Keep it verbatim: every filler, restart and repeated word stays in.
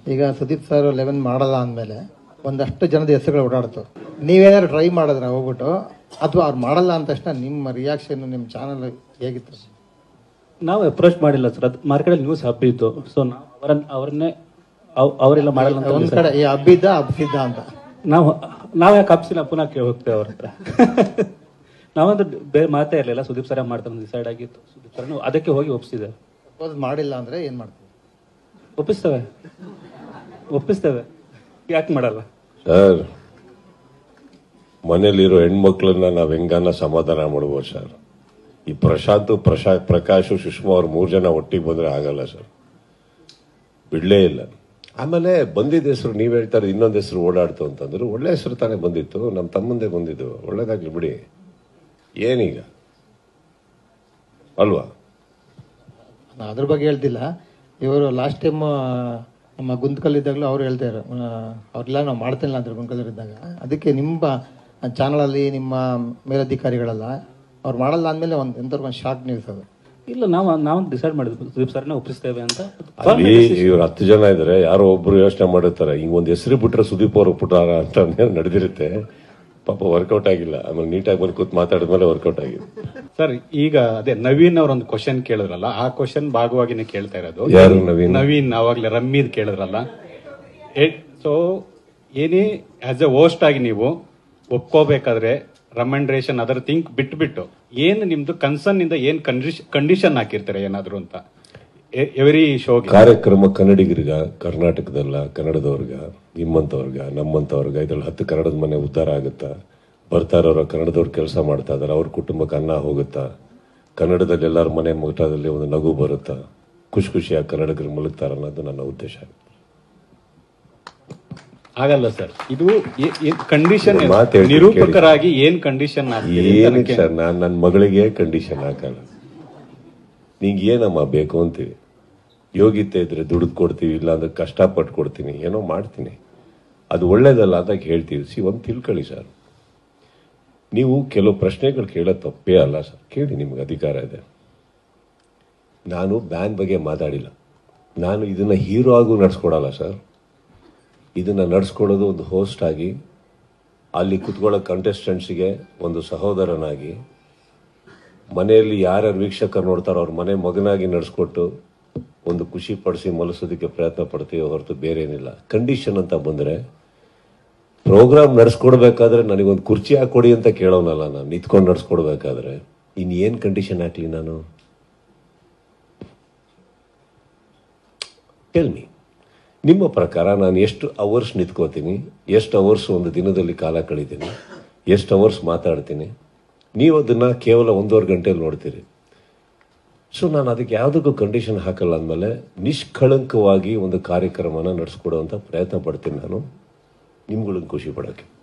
ಈಗ Sudeep sir eleven ಮಾಡಲ್ಲ ಅಂದಮೇಲೆ ಒಂದಷ್ಟು ಜನದ ಹೆಸರುಗಳು ಓಡಾಡ್ತು. ನೀವೇನಾದ್ರು ಟ್ರೈ ಮಾಡಿದ್ರೆ ಹೋಗ್ಬಿಟ್ಟು, ಅಥವಾ ಅವ್ರು ಮಾಡಲ್ಲ ಅಂದ ತಕ್ಷಣ ನಿಮ್ಮ ರಿಯಾಕ್ಷನ್ ನಿಮ್ಮ ಚಾನಲ್ ಹೇಗಿತ್ತು? ನಾವು ಅಪ್ರೋಚ್ ಮಾಡಿಲ್ಲ ಸರ್, ಅದು ಮಾರ್ಕೆಟಲ್ಲಿ ನ್ಯೂಸ್ ಹಬ್ಬಿತ್ತು. ಸೊ ನಾವು ಅವರ ಅವರನ್ನೇ ಅವರೆಲ್ಲ ಮಾಡಲ್ಲ ಅಂತ ಒಂದ್ ಕಡೆ ಈ ಹಬ್ಬಿದ್ದ ಹಬ್ಬಿದ್ದ ಅಂತ ನಾವು ನಾವು ಯಾಕೆ ಹಬ್ಸಿಲ್ಲ ಪುನಃ ಕೇಳಿ ಹೋಗ್ತೇವೆ ಅವ್ರ ಹತ್ರ. ನಾವಂದ್ರೆ ಬೇರೆ ಮಾತೇ ಇರಲಿಲ್ಲ, ಸುದೀಪ್ ಸರ ಮಾಡ್ತಾರೆ ಡಿಸೈಡ್ ಆಗಿತ್ತು. ಸುದೀಪ್ ಸರ್ ಅದಕ್ಕೆ ಹೋಗಿ ಒಪ್ಪಿಸಿದೆ. ಸಪೋಸ್ ಮಾಡಿಲ್ಲ ಅಂದ್ರೆ ಏನ್ ಮಾಡ್ತೀವಿ? ಒಪ್ಪಿಸ್ತೇವೆ ಒಪ್ಪಿಸ್ತೇವೆ ಯಾಕೆ ಮಾಡಲ್ಲ ಸರ್? ಮನೇಲಿರೋ ಹೆಣ್ಮಕ್ಳನ್ನ ನಾವ್ ಹೆಂಗನ್ನ ಸಮಾಧಾನ ಮಾಡ್ಬೋದು ಸರ್? ಈ ಪ್ರಶಾಂತ್ ಪ್ರಶಾ ಪ್ರಕಾಶ್ ಸುಷ್ಮಾ ಅವ್ರ ಮೂರ್ ಜನ ಒಟ್ಟಿಗೆ ಬಂದ್ರೆ ಆಗಲ್ಲ ಸರ್, ಬಿಡ್ಲೇ ಇಲ್ಲ. ಆಮೇಲೆ ಬಂದಿದ್ದ ಹೆಸರು ನೀವ್ ಹೇಳ್ತಾರೆ ಇನ್ನೊಂದ್ ಹೆಸರು ಓಡಾಡ್ತು ಅಂತಂದ್ರು, ಒಳ್ಳೆ ಹೆಸರು ತಾನೇ ಬಂದಿತ್ತು, ನಮ್ ತಮ್ಮಂದೇ ಬಂದಿದ್ದು, ಒಳ್ಳೇದಾಗ್ಲಿ ಬಿಡಿ. ಏನೀಗ ಅಲ್ವಾ? ಅದ್ರ ಬಗ್ಗೆ ಹೇಳ್ತಿಲ್ಲ. ಇವರು ಲಾಸ್ಟ್ ಟೈಮ್ ನಮ್ಮ ಗುಂತ್ಕಲ್ಲಿದ್ದಾಗಲೂ ಅವ್ರು ಹೇಳ್ತಾರೆ ಅವ್ರೆಲ್ಲ ನಾವು ಮಾಡ್ತಿಲ್ಲ ಅಂದ್ರೆ ಗುಂತ್ಕಲ್ಲಿದ್ದಾಗ. ಅದಕ್ಕೆ ನಿಮ್ಮ ಚಾನಲಲ್ಲಿ ನಿಮ್ಮ ಮೇಲಧಿಕಾರಿಗಳೆಲ್ಲ ಅವ್ರು ಮಾಡಲ್ಲ ಅಂದಮೇಲೆ ಒಂದು ಎಂಥವ್ರಿಗೆ ಒಂದು ಶಾಕ್ ನ್ಯೂಸ್ ಅದು. ಇಲ್ಲ, ನಾವು ನಾವು ಡಿಸೈಡ್ ಮಾಡಿದ್ವಿ ಸುದೀಪ್ ಸರ್ನ ಒಪ್ಪಿಸ್ತೇವೆ ಅಂತ. ಇವ್ರು ಹತ್ತು ಜನ ಇದ್ರೆ ಯಾರೋ ಒಬ್ರು ಯೋಚನೆ ಮಾಡಿರ್ತಾರೆ, ಹಿಂಗ್ ಒಂದ್ ಹೆಸರು ಬಿಟ್ರೆ ಸುದೀಪ್ ಅವ್ರು ಪುಟಾರ ಅಂತ ನಡೆದಿರುತ್ತೆ. ಪಾಪ ವರ್ಕೌಟ್ ಆಗಿಲ್ಲ. ಆಮೇಲೆ ನೀಟಾಗಿ ಬಂದು ಕೂತ್ ಮಾತಾಡಿದ್ಮೇಲೆ ವರ್ಕೌಟ್ ಆಗಿದೆ. ಸರ್, ಈಗ ಅದೇ ನವೀನ್ ಅವ್ರ ಒಂದು ಕ್ವಶನ್ ಕೇಳಿದ್ರಲ್ಲ, ಆ ಕ್ವಶನ್ ಭಾಗವಾಗಿನೇ ಕೇಳ್ತಾ ಇರೋದು. ಯಾರು ನವೀನ್? ನವೀನ್ ಅವಾಗ್ಲೇ ರಮ್ಮಿದ್ ಕೇಳಿದ್ರಲ್ಲ. ಸೊ ಏನೇ ಆಸ್ ಎ ಹೋಸ್ಟ್ ಆಗಿ ನೀವು ಒಪ್ಕೋಬೇಕಾದ್ರೆ ರೆಕಮೆಂಡೇಶನ್ ಅದರ್ ಥಿಂಕ್ ಬಿಟ್ಟು ಬಿಟ್ಟು ಏನ್ ನಿಮ್ದು ಕನ್ಸರ್ನ್ ಇಂದ ಏನ್ ಕಂಡೀಷನ್ ಹಾಕಿರ್ತಾರೆ ಏನಾದ್ರು ಅಂತ ಎವ್ರಿ ಶೋಗೆ? ಕಾರ್ಯಕ್ರಮ ಕನ್ನಡಿಗರಿಗ, ಕರ್ನಾಟಕದಲ್ಲ ಕನ್ನಡದವ್ರಿಗ, ನಿಮ್ಮಂತವ್ರಿಗ, ನಮ್ಮಂತವ್ರಿಗ, ಇದ್ರಲ್ಲಿ ಹತ್ತು ಕನ್ನಡದ ಮನೆ ಉದ್ಧಾರ ಆಗುತ್ತಾ? ಬರ್ತಾ ಇರೋರ ಕನ್ನಡದವ್ರು ಕೆಲಸ ಮಾಡ್ತಾ ಇದಾರೆ, ಅವ್ರ ಕುಟುಂಬಕ್ಕೆ ಅನ್ನ ಹೋಗುತ್ತಾ? ಕನ್ನಡದಲ್ಲಿ ಎಲ್ಲರ ಮನೆ ಮುಗಟದಲ್ಲಿ ಒಂದು ನಗು ಬರುತ್ತಾ? ಖುಷಿ ಖುಷಿಯಾಗಿ ಕನ್ನಡಿಗರು ಮಲಗ್ತಾರ ಅನ್ನೋದು ನನ್ನ ಉದ್ದೇಶ. ಆಗಲ್ಲ ಸರ್, ಇದು ಕಂಡೀಷನ್ ನಿರೂಪಕರಾಗಿ ಏನ್ ಕಂಡೀಷನ್ ಏನಕ್ಕೆ ಸರ್? ನಾನ್ ನನ್ನ ಮಗಳಿಗೆ ಕಂಡೀಷನ್ ಹಾಕಲ್ಲ. ನಿಂಗೆ ಏನಮ್ಮ ಬೇಕು ಅಂತೀವಿ, ಯೋಗ್ಯತೆ ಇದ್ರೆ ದುಡ್ದು ಕೊಡ್ತೀವಿ, ಇಲ್ಲ ಅಂದ್ರೆ ಕಷ್ಟಪಟ್ಟು ಕೊಡ್ತೀನಿ, ಏನೋ ಮಾಡ್ತೀನಿ, ಅದು ಒಳ್ಳೇದಲ್ಲ ಅಂತ ಹೇಳ್ತೀವಿ. ಸಿ ಒಂದು ತಿಳ್ಕೊಳ್ಳಿ ಸರ್, ನೀವು ಕೆಲವು ಪ್ರಶ್ನೆಗಳು ಕೇಳೋದು ತಪ್ಪೇ ಅಲ್ಲ ಸರ್, ಕೇಳಿ, ನಿಮ್ಗೆ ಅಧಿಕಾರ ಇದೆ. ನಾನು ಬ್ಯಾನ್ ಬಗ್ಗೆ ಮಾತಾಡಿಲ್ಲ. ನಾನು ಇದನ್ನ ಹೀರೋ ಆಗು ನಡ್ಸ್ಕೊಡಲ್ಲ ಸರ್. ಇದನ್ನ ನಡ್ಸ್ಕೊಡೋದು ಒಂದು ಹೋಸ್ಟ್ ಆಗಿ, ಅಲ್ಲಿ ಕುತ್ಕೊಳ್ಳೋ ಕಂಟೆಸ್ಟೆಂಟ್ಸ್ಗೆ ಒಂದು ಸಹೋದರನಾಗಿ, ಮನೆಯಲ್ಲಿ ಯಾರ್ಯಾರು ವೀಕ್ಷಕರು ನೋಡ್ತಾರೋ ಅವ್ರ ಮನೆ ಮಗನಾಗಿ ನಡೆಸ್ಕೊಟ್ಟು ಒಂದು ಖುಷಿ ಪಡಿಸಿ ಮಲಸೋದಕ್ಕೆ ಪ್ರಯತ್ನ ಪಡ್ತೀವಿ ಹೊರತು ಬೇರೆ ಏನಿಲ್ಲ. ಕಂಡೀಷನ್ ಅಂತ ಬಂದ್ರೆ, ಪ್ರೋಗ್ರಾಮ್ ನಡೆಸ್ಕೊಡ್ಬೇಕಾದ್ರೆ ನನಗೊಂದು ಕುರ್ಚಿ ಹಾಕೊಡಿ ಅಂತ ಕೇಳೋನಲ್ಲ ನಾನು, ನಿಂತ್ಕೊಂಡು ನಡೆಸ್ಕೊಡ್ಬೇಕಾದ್ರೆ ಇನ್ ಏನ್ ಕಂಡೀಷನ್ ಹಾಕ್ಲಿ ನಾನು? ಟೆಲ್ ಮಿ, ನಿಮ್ಮ ಪ್ರಕಾರ ನಾನು ಎಷ್ಟು ಅವರ್ಸ್ ನಿಂತ್ಕೋತೀನಿ, ಎಷ್ಟು ಅವರ್ಸ್ ಒಂದು ದಿನದಲ್ಲಿ ಕಾಲ ಕಳೀತೀನಿ, ಎಷ್ಟು ಅವರ್ಸ್ ಮಾತಾಡ್ತೀನಿ? ನೀವು ಅದನ್ನ ಕೇವಲ ಒಂದೂವರೆ ಗಂಟೆಯಲ್ಲಿ ನೋಡ್ತೀರಿ. ಸೊ ನಾನು ಅದಕ್ಕೆ ಯಾವುದಕ್ಕೂ ಕಂಡೀಷನ್ ಹಾಕಲ್ಲ ಅಂದಮೇಲೆ ನಿಷ್ಕಳಂಕವಾಗಿ ಒಂದು ಕಾರ್ಯಕ್ರಮನ ನಡೆಸ್ಕೊಡುವಂಥ ಪ್ರಯತ್ನ ಪಡ್ತೀನಿ ನಾನು, ನಿಮ್ಗಳಿಗೆ ಖುಷಿ ಪಡೋಕ್ಕೆ.